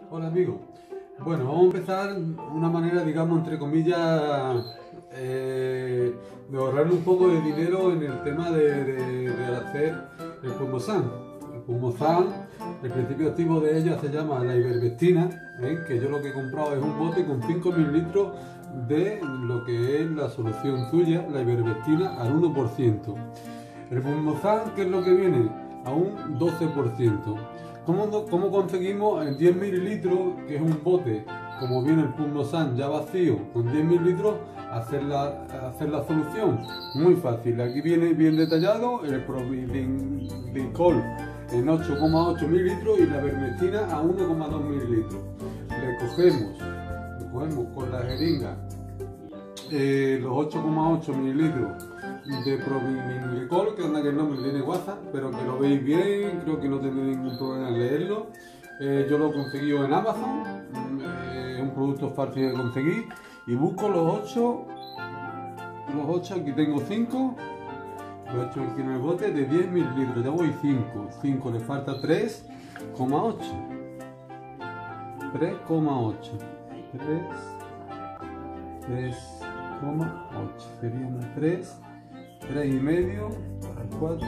Hola amigos. Bueno, vamos a empezar una manera, digamos, entre comillas, de ahorrar un poco de dinero en el tema de hacer el pulmozán. El pulmozán, el principio activo de ella se llama la ivermectina, que yo lo que he comprado es un bote con 5 mililitros de lo que es la solución suya, la ivermectina al 1%. El pulmozán, ¿qué es lo que viene? A un 12%. ¿Cómo conseguimos en 10 mililitros, que es un bote, como viene el pulmozán ya vacío, con 10 mililitros, hacer la solución? Muy fácil, aquí viene bien detallado el propilenglicol en 8,8 mililitros y la ivermectina a 1,2 mililitros. Le cogemos con la jeringa los 8,8 mililitros de propilenglicol, que anda que el nombre tiene WhatsApp, pero que lo veis bien, creo que no tendréis ningún problema en leerlo. Yo lo he conseguido en Amazon, es un producto fácil de conseguir, y busco los 8, aquí tengo 5, los 8 aquí en el bote de 10 mililitros, ya voy 5, le falta 3,8, 3,8, serían 3 y medio, 4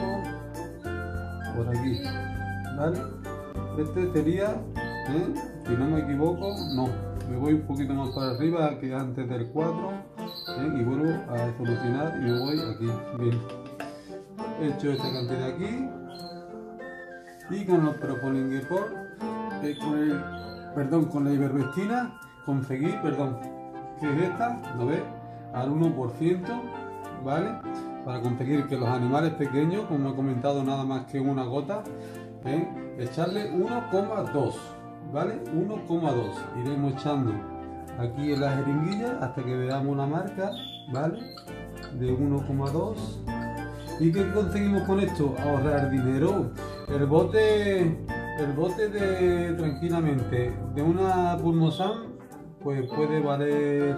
por aquí, ¿vale? Este sería, si no me equivoco, no, me voy un poquito más para arriba que antes del 4, y vuelvo a solucionar y me voy aquí, bien. He hecho esta cantidad aquí y con los propilenglicol, con la ivermectina conseguí, que es esta, ¿lo ves? Al 1%, ¿vale? Para conseguir que los animales pequeños, como he comentado, nada más que una gota, echarle 1,2, ¿vale? 1,2. Iremos echando aquí en la jeringuilla hasta que veamos una marca, ¿vale? De 1,2. ¿Y qué conseguimos con esto? Ahorrar dinero. El bote de tranquilamente de una pulmozán, pues puede valer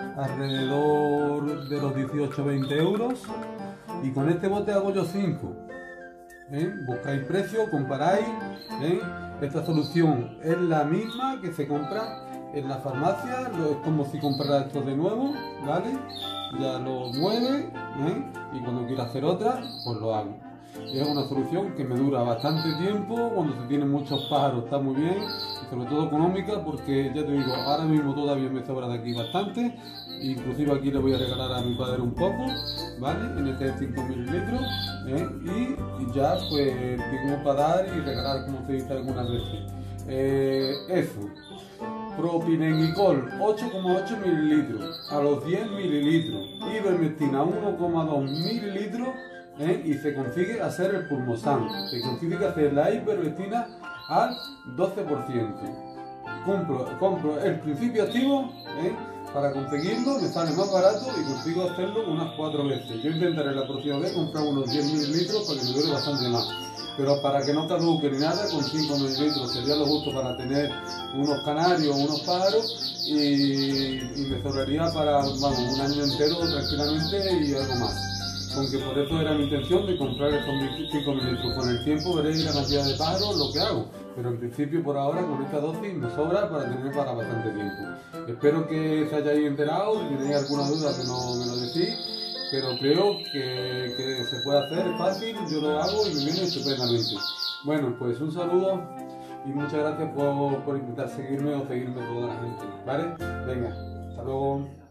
alrededor de los 18-20 euros, y con este bote hago yo 5. Buscáis precio, comparáis. Esta solución es la misma que se compra en la farmacia, es como si comprara esto de nuevo, ¿vale? Ya lo mueve, y cuando quiera hacer otra, pues lo hago. Y es una solución que me dura bastante tiempo, cuando se tienen muchos pájaros está muy bien, y sobre todo económica, porque ya te digo, ahora mismo todavía me sobra de aquí bastante, inclusive aquí le voy a regalar a mi padre un poco, ¿vale? En este de 5 mililitros, y ya pues tengo para dar y regalar, como se dice algunas veces. Eso. Propilenglicol 8,8 mililitros a los 10 mililitros, ivermectina 1,2 mililitros, y se consigue hacer el pulmozán, se consigue hacer la ivermectina al 12%. Compro el principio activo, para conseguirlo me sale más barato y consigo hacerlo unas 4 veces. Yo intentaré la próxima vez comprar unos 10 mililitros para que me dure bastante más. Pero para que no caduque ni nada, con 5 mililitros sería lo justo para tener unos canarios, unos pájaros, y me sobraría para, vamos, un año entero tranquilamente y algo más. Aunque por eso era mi intención de comprar estos 5 mililitros. Con el tiempo veréis la cantidad de pájaros, lo que hago. Pero en principio, por ahora, con esta dosis me sobra para tener para bastante tiempo. Espero que se hayáis enterado. Si tenéis alguna duda, que no me lo decís. Pero creo que se puede hacer, es fácil, yo lo hago y me viene estupendamente. Bueno, pues un saludo y muchas gracias por intentar seguirme o seguirme toda la gente, ¿vale? Venga, hasta luego.